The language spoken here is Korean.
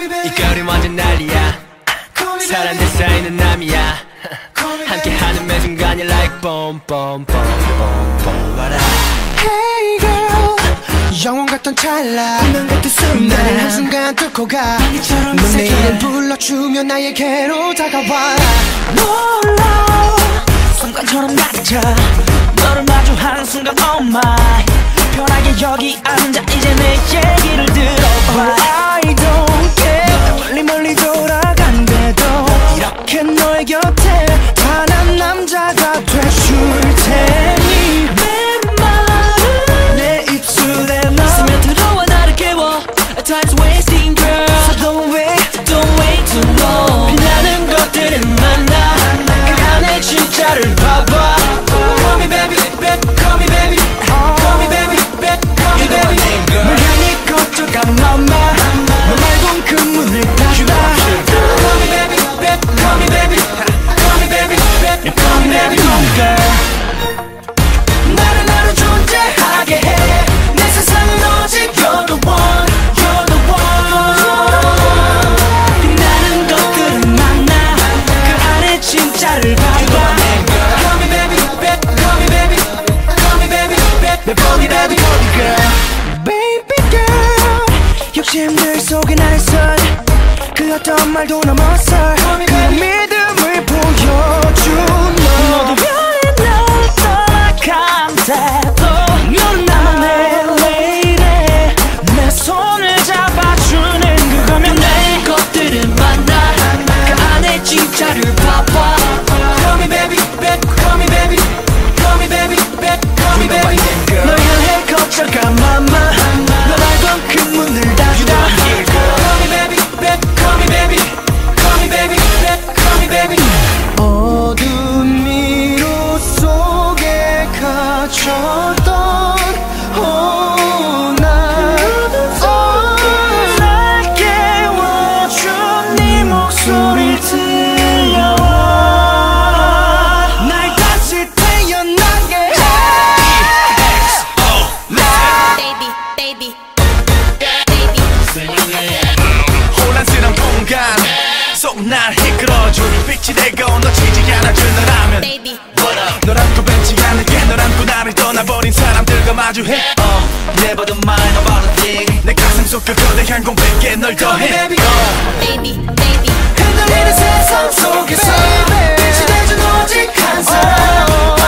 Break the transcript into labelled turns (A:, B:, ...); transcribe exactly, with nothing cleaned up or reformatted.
A: 이 거리 완전 난리야. 사람들 사이는 남이야. 함께하는 매 순간이 like boom boom boom boom boom.
B: Hey girl, 영원 같던 찰나 운명 같은 순간 나를 한순간 뚫고 가. 넌 내 이름 불러주며 나에게로 다가와.
C: 놀라워 순간처럼 낮아 너를 마주하는 순간 oh my. 편하게 여기 앉아 이제 내 얘기를 들어봐.
B: I don't care 멀리 멀리 돌아간대도 이렇게 너의 곁에 단한 남자가 돼줄 테니 내 입술에 너
C: 있으면 들어와 나를 깨워. Time's wasting girl,
B: So don't wait,
C: don't wait too long.
A: 빛나는 것들을 만나 그 안에 진짜를 봐봐. Call me baby, baby, call me baby, call me baby, baby, call me baby.
B: 널 향해 거쳐가 mama 너 말곤 그 문을 닫아.
A: Call me baby, baby, call me baby, call me baby, baby, call me baby.
B: girl
A: 나를 나로 존재하게 해. 내 세상은 오직 you're the one, you're the one.
C: 빛나는 것들을 만나 그 안에 진짜를 봐봐.
A: Call me baby, baby, call me baby, call me baby, baby, call me baby, call me girl.
B: Baby girl 욕심들 속에 나를 설 그 어떤 말도 넘어서 그 믿음을 보여준 너.
C: 모두 변해 널 떠나간대도 넌 나만의 lady. 내 손을 잡아주는 그거면 내 것들을 만나 그 안에 진짜를 봐봐.
A: Call me baby, baby, call me baby, call me baby, baby, call me baby.
B: 널 향해 거쳐가 mama 너 말곤 그 문을 닫아.
A: Call me baby, baby, call me baby, call me baby, baby, call me baby.
B: 어둠 미로 속에 갇혔던 oh, 날 oh, 날 깨워준 네 목소리를 들려와. 날 다시 태어나게 해.
D: baby, baby, baby.
E: 혼란스러운 공간 속 날 이끌어줄 빛이 되고 놓치지 않아줄 너라면
D: baby.
E: 널 안고 뱉지 않을게. 널 안고 나를 떠나버린 사람들과 마주해. uh, Never the mind about a thing. 내 가슴 속 그 거대한 공백에 널 더해.
D: baby, baby.
A: 흔들리는 세상 속에서 빛이 돼준 오직 한 사람.